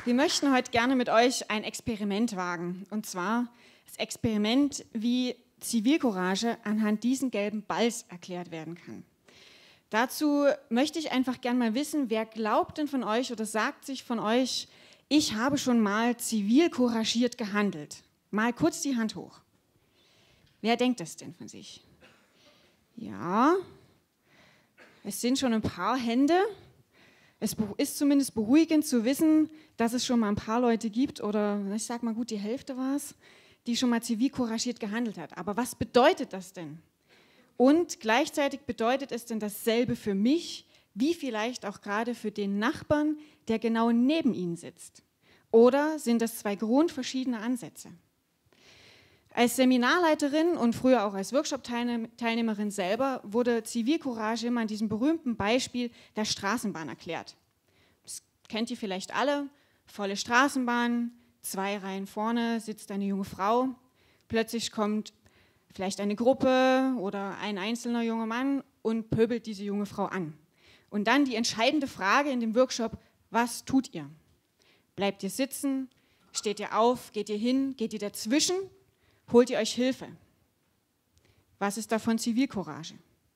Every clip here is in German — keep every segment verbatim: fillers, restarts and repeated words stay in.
Wir möchten heute gerne mit euch ein Experiment wagen. Und zwar das Experiment, wie Zivilcourage anhand diesen gelben Balls erklärt werden kann. Dazu möchte ich einfach gerne mal wissen, wer glaubt denn von euch oder sagt sich von euch, ich habe schon mal zivilcouragiert gehandelt? Mal kurz die Hand hoch. Wer denkt das denn von sich? Ja, es sind schon ein paar Hände. Es ist zumindest beruhigend zu wissen, dass es schon mal ein paar Leute gibt, oder ich sage mal gut, die Hälfte war es, die schon mal zivilcouragiert gehandelt hat. Aber was bedeutet das denn? Und gleichzeitig bedeutet es denn dasselbe für mich, wie vielleicht auch gerade für den Nachbarn, der genau neben Ihnen sitzt? Oder sind das zwei grundverschiedene Ansätze? Als Seminarleiterin und früher auch als Workshop-Teilnehmerin selber wurde Zivilcourage immer an diesem berühmten Beispiel der Straßenbahn erklärt. Das kennt ihr vielleicht alle, volle Straßenbahn, zwei Reihen vorne sitzt eine junge Frau, plötzlich kommt vielleicht eine Gruppe oder ein einzelner junger Mann und pöbelt diese junge Frau an. Und dann die entscheidende Frage in dem Workshop, was tut ihr? Bleibt ihr sitzen? Steht ihr auf? Geht ihr hin? Geht ihr dazwischen? Holt ihr euch Hilfe? Was ist davon Zivilcourage?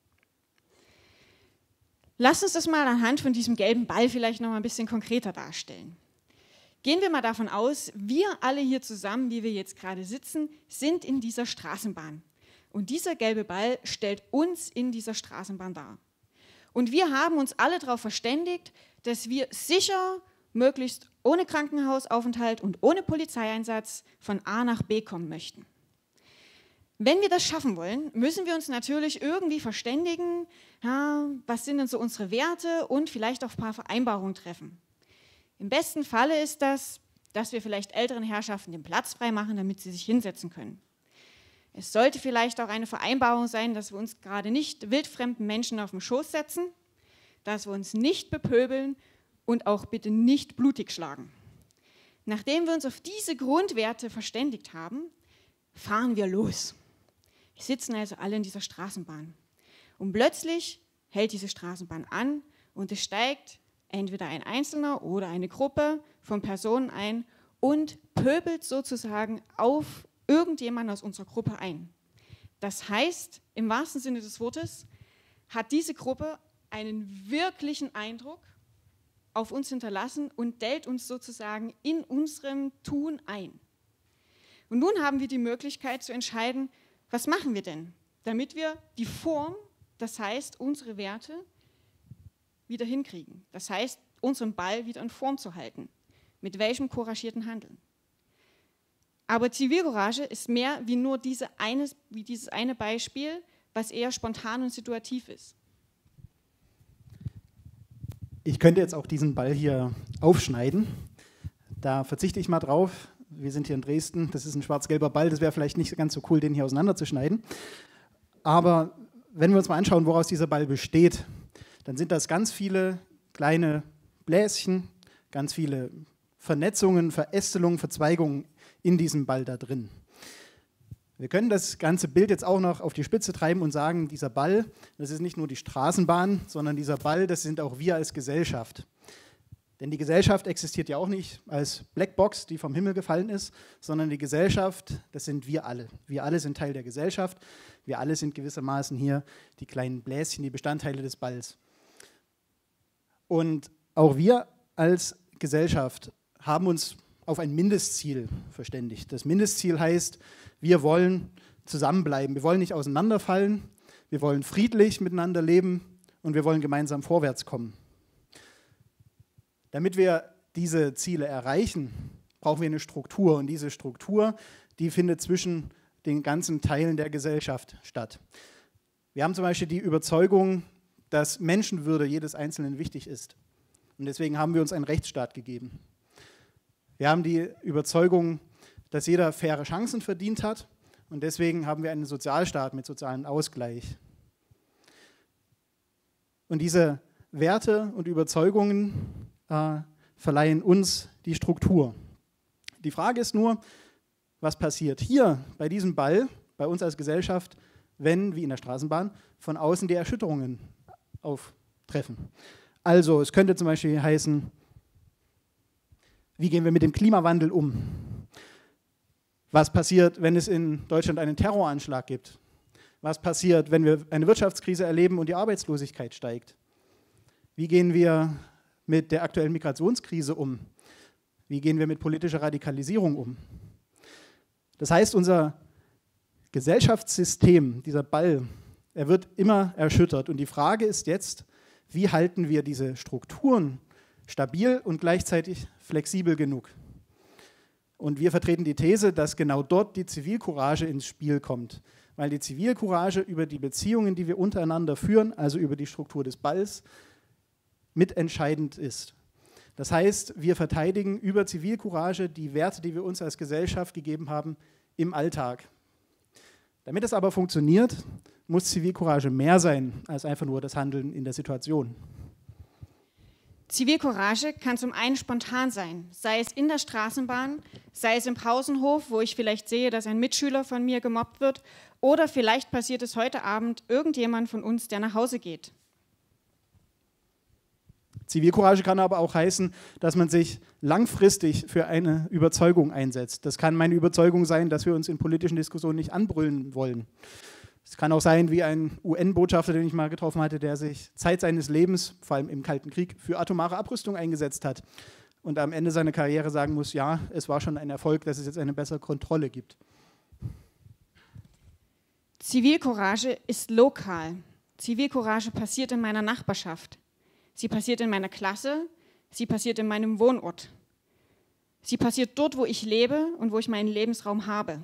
Lasst uns das mal anhand von diesem gelben Ball vielleicht noch mal ein bisschen konkreter darstellen. Gehen wir mal davon aus, wir alle hier zusammen, wie wir jetzt gerade sitzen, sind in dieser Straßenbahn. Und dieser gelbe Ball stellt uns in dieser Straßenbahn dar. Und wir haben uns alle darauf verständigt, dass wir sicher, möglichst ohne Krankenhausaufenthalt und ohne Polizeieinsatz von A nach B kommen möchten. Wenn wir das schaffen wollen, müssen wir uns natürlich irgendwie verständigen, ja, was sind denn so unsere Werte und vielleicht auch ein paar Vereinbarungen treffen. Im besten Falle ist das, dass wir vielleicht älteren Herrschaften den Platz freimachen, damit sie sich hinsetzen können. Es sollte vielleicht auch eine Vereinbarung sein, dass wir uns gerade nicht wildfremden Menschen auf den Schoß setzen, dass wir uns nicht bepöbeln und auch bitte nicht blutig schlagen. Nachdem wir uns auf diese Grundwerte verständigt haben, fahren wir los. Wir sitzen also alle in dieser Straßenbahn. Und plötzlich hält diese Straßenbahn an und es steigt entweder ein Einzelner oder eine Gruppe von Personen ein und pöbelt sozusagen auf irgendjemanden aus unserer Gruppe ein. Das heißt, im wahrsten Sinne des Wortes, hat diese Gruppe einen wirklichen Eindruck auf uns hinterlassen und dellt uns sozusagen in unserem Tun ein. Und nun haben wir die Möglichkeit zu entscheiden, was machen wir denn, damit wir die Form, das heißt unsere Werte, wieder hinkriegen. Das heißt, unseren Ball wieder in Form zu halten. Mit welchem couragierten Handeln. Aber Zivilcourage ist mehr wie nur diese eine, wie dieses eine Beispiel, was eher spontan und situativ ist. Ich könnte jetzt auch diesen Ball hier aufschneiden. Da verzichte ich mal drauf. Wir sind hier in Dresden, das ist ein schwarz-gelber Ball, das wäre vielleicht nicht ganz so cool, den hier auseinanderzuschneiden. Aber wenn wir uns mal anschauen, woraus dieser Ball besteht, dann sind das ganz viele kleine Bläschen, ganz viele Vernetzungen, Verästelungen, Verzweigungen in diesem Ball da drin. Wir können das ganze Bild jetzt auch noch auf die Spitze treiben und sagen, dieser Ball, das ist nicht nur die Straßenbahn, sondern dieser Ball, das sind auch wir als Gesellschaft. Denn die Gesellschaft existiert ja auch nicht als Blackbox, die vom Himmel gefallen ist, sondern die Gesellschaft, das sind wir alle. Wir alle sind Teil der Gesellschaft. Wir alle sind gewissermaßen hier die kleinen Bläschen, die Bestandteile des Balls. Und auch wir als Gesellschaft haben uns auf ein Mindestziel verständigt. Das Mindestziel heißt, wir wollen zusammenbleiben. Wir wollen nicht auseinanderfallen. Wir wollen friedlich miteinander leben und wir wollen gemeinsam vorwärts kommen. Damit wir diese Ziele erreichen, brauchen wir eine Struktur. Und diese Struktur, die findet zwischen den ganzen Teilen der Gesellschaft statt. Wir haben zum Beispiel die Überzeugung, dass Menschenwürde jedes Einzelnen wichtig ist. Und deswegen haben wir uns einen Rechtsstaat gegeben. Wir haben die Überzeugung, dass jeder faire Chancen verdient hat. Und deswegen haben wir einen Sozialstaat mit sozialem Ausgleich. Und diese Werte und Überzeugungen äh, verleihen uns die Struktur. Die Frage ist nur, was passiert hier bei diesem Ball, bei uns als Gesellschaft, wenn, wie in der Straßenbahn, von außen die Erschütterungen auftreffen. Also es könnte zum Beispiel heißen, Wie gehen wir mit dem Klimawandel um? Was passiert, wenn es in Deutschland einen Terroranschlag gibt? Was passiert, wenn wir eine Wirtschaftskrise erleben und die Arbeitslosigkeit steigt? Wie gehen wir mit der aktuellen Migrationskrise um? Wie gehen wir mit politischer Radikalisierung um? Das heißt, unser Gesellschaftssystem, dieser Ball, er wird immer erschüttert. Und die Frage ist jetzt, wie halten wir diese Strukturen stabil und gleichzeitig flexibel genug? Und wir vertreten die These, dass genau dort die Zivilcourage ins Spiel kommt. Weil die Zivilcourage über die Beziehungen, die wir untereinander führen, also über die Struktur des Balls, mitentscheidend ist. Das heißt, wir verteidigen über Zivilcourage die Werte, die wir uns als Gesellschaft gegeben haben, im Alltag. Damit es aber funktioniert, muss Zivilcourage mehr sein als einfach nur das Handeln in der Situation. Zivilcourage kann zum einen spontan sein, sei es in der Straßenbahn, sei es im Pausenhof, wo ich vielleicht sehe, dass ein Mitschüler von mir gemobbt wird, oder vielleicht passiert es heute Abend irgendjemand von uns, der nach Hause geht. Zivilcourage kann aber auch heißen, dass man sich langfristig für eine Überzeugung einsetzt. Das kann meine Überzeugung sein, dass wir uns in politischen Diskussionen nicht anbrüllen wollen. Es kann auch sein, wie ein U N-Botschafter, den ich mal getroffen hatte, der sich Zeit seines Lebens, vor allem im Kalten Krieg, für atomare Abrüstung eingesetzt hat und am Ende seiner Karriere sagen muss, ja, es war schon ein Erfolg, dass es jetzt eine bessere Kontrolle gibt. Zivilcourage ist lokal. Zivilcourage passiert in meiner Nachbarschaft. Sie passiert in meiner Klasse, sie passiert in meinem Wohnort. Sie passiert dort, wo ich lebe und wo ich meinen Lebensraum habe.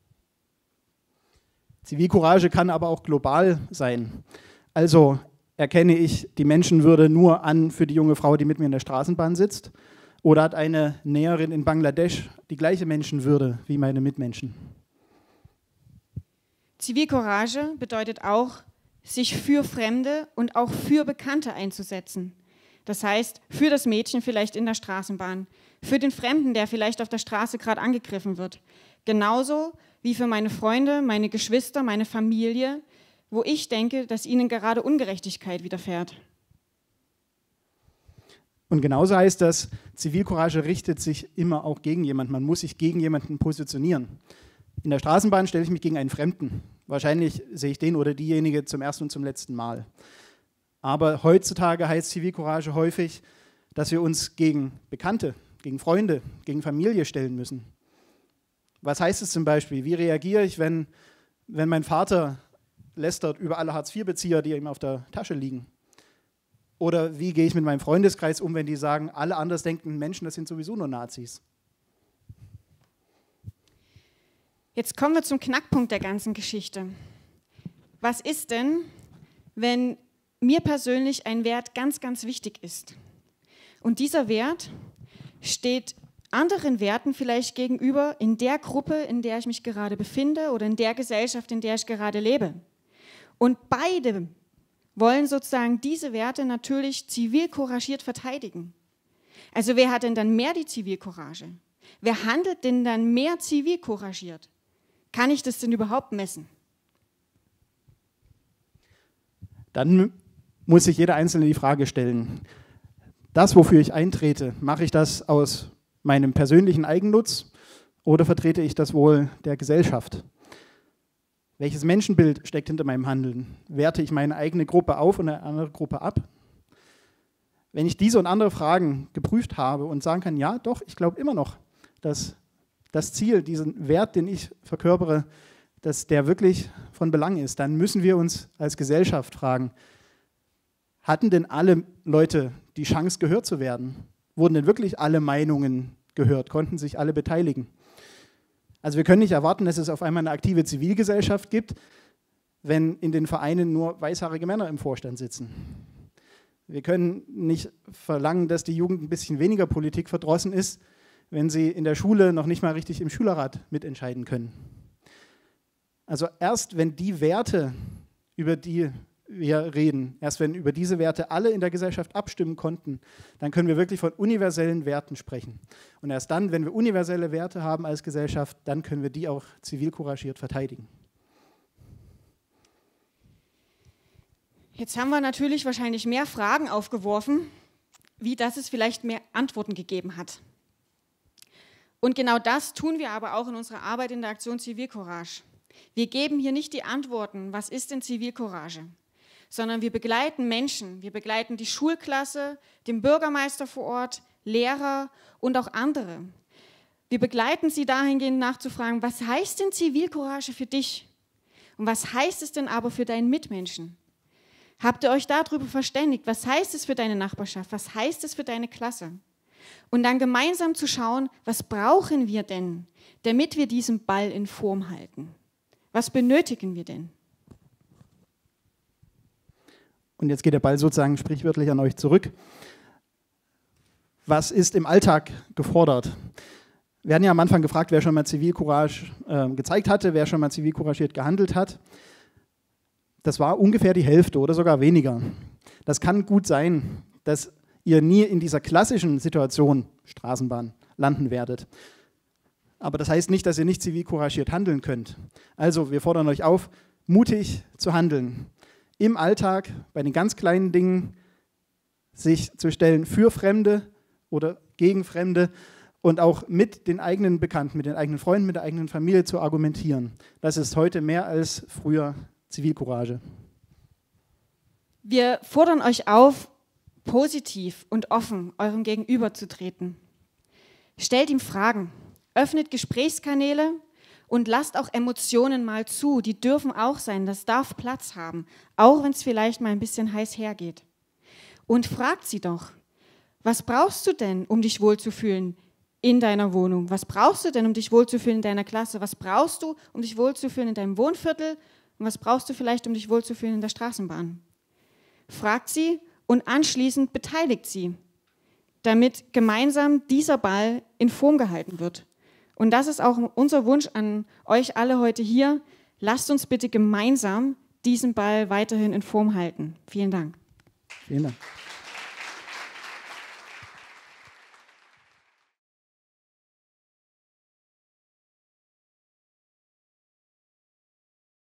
Zivilcourage kann aber auch global sein. Also erkenne ich die Menschenwürde nur an für die junge Frau, die mit mir in der Straßenbahn sitzt, oder hat eine Näherin in Bangladesch die gleiche Menschenwürde wie meine Mitmenschen? Zivilcourage bedeutet auch, sich für Fremde und auch für Bekannte einzusetzen. Das heißt, für das Mädchen vielleicht in der Straßenbahn, für den Fremden, der vielleicht auf der Straße gerade angegriffen wird. Genauso wie für meine Freunde, meine Geschwister, meine Familie, wo ich denke, dass ihnen gerade Ungerechtigkeit widerfährt. Und genauso heißt das, Zivilcourage richtet sich immer auch gegen jemanden. Man muss sich gegen jemanden positionieren. In der Straßenbahn stelle ich mich gegen einen Fremden. Wahrscheinlich sehe ich den oder diejenige zum ersten und zum letzten Mal. Aber heutzutage heißt Zivilcourage häufig, dass wir uns gegen Bekannte, gegen Freunde, gegen Familie stellen müssen. Was heißt es zum Beispiel? Wie reagiere ich, wenn, wenn mein Vater lästert über alle Hartz vier Bezieher, die ihm auf der Tasche liegen? Oder wie gehe ich mit meinem Freundeskreis um, wenn die sagen, alle andersdenkenden Menschen, das sind sowieso nur Nazis? Jetzt kommen wir zum Knackpunkt der ganzen Geschichte. Was ist denn, wenn mir persönlich ein Wert ganz, ganz wichtig ist? Und dieser Wert steht anderen Werten vielleicht gegenüber in der Gruppe, in der ich mich gerade befinde oder in der Gesellschaft, in der ich gerade lebe. Und beide wollen sozusagen diese Werte natürlich zivilcouragiert verteidigen. Also wer hat denn dann mehr die Zivilcourage? Wer handelt denn dann mehr zivilcouragiert? Kann ich das denn überhaupt messen? Dann muss sich jeder Einzelne die Frage stellen, das, wofür ich eintrete, mache ich das aus meinem persönlichen Eigennutz oder vertrete ich das Wohl der Gesellschaft? Welches Menschenbild steckt hinter meinem Handeln? Werte ich meine eigene Gruppe auf und eine andere Gruppe ab? Wenn ich diese und andere Fragen geprüft habe und sagen kann, ja, doch, ich glaube immer noch, dass das Ziel, diesen Wert, den ich verkörpere, dass der wirklich von Belang ist, dann müssen wir uns als Gesellschaft fragen, hatten denn alle Leute die Chance, gehört zu werden? Wurden denn wirklich alle Meinungen gehört? Konnten sich alle beteiligen? Also wir können nicht erwarten, dass es auf einmal eine aktive Zivilgesellschaft gibt, wenn in den Vereinen nur weißhaarige Männer im Vorstand sitzen. Wir können nicht verlangen, dass die Jugend ein bisschen weniger Politik verdrossen ist, wenn sie in der Schule noch nicht mal richtig im Schülerrat mitentscheiden können. Also erst wenn die Werte, über die wir reden, erst wenn über diese Werte alle in der Gesellschaft abstimmen konnten, dann können wir wirklich von universellen Werten sprechen. Und erst dann, wenn wir universelle Werte haben als Gesellschaft, dann können wir die auch zivilcouragiert verteidigen. Jetzt haben wir natürlich wahrscheinlich mehr Fragen aufgeworfen, wie dass es vielleicht mehr Antworten gegeben hat. Und genau das tun wir aber auch in unserer Arbeit in der Aktion Zivilcourage. Wir geben hier nicht die Antworten, was ist denn Zivilcourage, sondern wir begleiten Menschen, wir begleiten die Schulklasse, den Bürgermeister vor Ort, Lehrer und auch andere. Wir begleiten sie dahingehend nachzufragen, was heißt denn Zivilcourage für dich? Und was heißt es denn aber für deinen Mitmenschen? Habt ihr euch darüber verständigt? Was heißt es für deine Nachbarschaft? Was heißt es für deine Klasse? Und dann gemeinsam zu schauen, was brauchen wir denn, damit wir diesen Ball in Form halten? Was benötigen wir denn? Und jetzt geht der Ball sozusagen sprichwörtlich an euch zurück. Was ist im Alltag gefordert? Wir hatten ja am Anfang gefragt, wer schon mal Zivilcourage äh, gezeigt hatte, wer schon mal zivilcouragiert gehandelt hat. Das war ungefähr die Hälfte oder sogar weniger. Das kann gut sein, dass ihr nie in dieser klassischen Situation Straßenbahn landen werdet. Aber das heißt nicht, dass ihr nicht zivilcouragiert handeln könnt. Also wir fordern euch auf, mutig zu handeln. Im Alltag, bei den ganz kleinen Dingen, sich zu stellen für Fremde oder gegen Fremde und auch mit den eigenen Bekannten, mit den eigenen Freunden, mit der eigenen Familie zu argumentieren. Das ist heute mehr als früher Zivilcourage. Wir fordern euch auf, positiv und offen eurem Gegenüber zu treten. Stellt ihm Fragen, öffnet Gesprächskanäle und lasst auch Emotionen mal zu. Die dürfen auch sein, das darf Platz haben, auch wenn es vielleicht mal ein bisschen heiß hergeht. Und fragt sie doch, was brauchst du denn, um dich wohlzufühlen in deiner Wohnung? Was brauchst du denn, um dich wohlzufühlen in deiner Klasse? Was brauchst du, um dich wohlzufühlen in deinem Wohnviertel? Und was brauchst du vielleicht, um dich wohlzufühlen in der Straßenbahn? Fragt sie und anschließend beteiligt sie, damit gemeinsam dieser Ball in Form gehalten wird. Und das ist auch unser Wunsch an euch alle heute hier. Lasst uns bitte gemeinsam diesen Ball weiterhin in Form halten. Vielen Dank. Vielen Dank.